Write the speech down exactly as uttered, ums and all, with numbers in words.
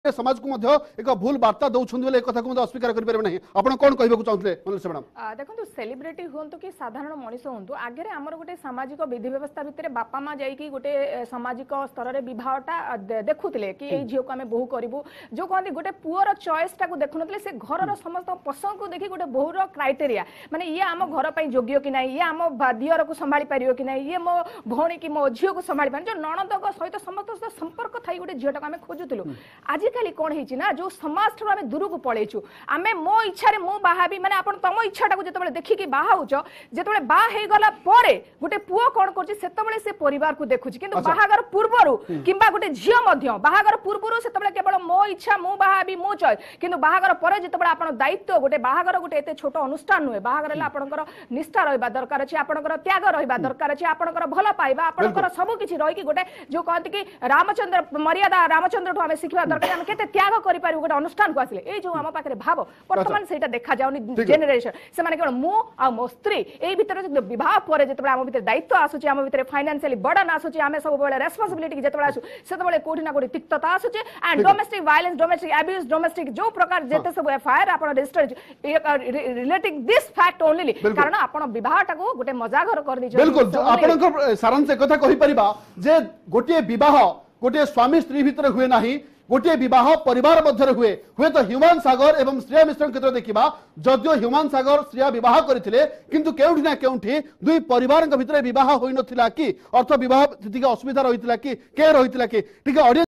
समाज को मध्य एक भूल वार्ता दौरान बोले कथा को अस्वीकार करें ना आप कौन कहूँ चाहते मैडम देखो सेलिब्रिटी हूँ कि साधारण मनीष हूँ आगे आमर गोटे सामाजिक विधि व्यवस्था भितर बापा माँ जाकि गोटे सामाजिक स्तर में बहटा देखुले कि ये झील को आम बोहू करूँ जो कहते गोटे पुअर चॉइस टाक देखुन से घर समस्त पसंद को देखी गोटे बोहूर क्राइटेरिया माने ये आम घर पर योग्य कि ना ये आम दियर को संभाली पार कि ना ये मो भौणी कि मो झील को संभाली पार जो नणद सहित समस्त संपर्क थी गोटे झील टाक आम खोजुलु आज आजिकाली कौन है ना जो समाज ठूँ आम दूर को पलैचु आम मो इच्छा मु बाहाबी माने आपण तम इच्छा को जो देखिकी बाहाउच जो बागला गोटे पुओ कौन कर से परिवार को देखुची किंतु बाहागर पूर्वर किंबा गोटे झील बाहागर पूर्वर से केवल मो इच्छा मु बाहाबी मो चॉइस किंतु बाहागर पर जो आप दायित्व गोटे बाहागर गोटे एते छोट अनुष्ठान नुहे बाहागर आपणकर निष्ठा रहा दरकार अच्छे आपणकर त्याग रहा दरकार अच्छे आपणकर भल पाइबा आपणकर सबकिछि रही गोटे जो कहते कि रामचंद्र मर्यादा रामचंद्र ठू आम शिखा दरकार आम केते त्याग करि पारि गोटे अनुष्ठान को आसिले ए जो आम पाखे भाव वर्तमान सेटा देखा जाउनी जेनेरेशन से माने केवल मु आ मो स्त्री ए भीतर जो विवाह पर जेतबे आम भीतर दायित्व आसुची आम भीतर फाइनेंशियली बर्डन आसुची आम सब बेले रेस्पोंसिबिलिटी की जेतबे आसु सेतबे कोठी ना कोठी तिक्तता आसुची and domestic violence domestic abuse domestic जो प्रकार जेते सब एफआईआर आपण register relating this fact only कारण आपण विवाहटा को गोटे मजा घर कर दी बिल्कुल आपण सारांश कथा कहि परिबा जे गोटे विवाह गोटे स्वामी स्त्री भीतर हुए नाही गोटे विवाह परिवार मध्य हुए हुए तो ह्यूमान सागर एवं श्रेया मिश्र क्षेत्र देखा जदियो ह्यूमान सागर श्रेया विवाह करथिले किंतु केउठी ना केउठी दुई परिवार भितर विवाह होई नथिला कि अर्थ विवाह असुविधा रही कि के रही कि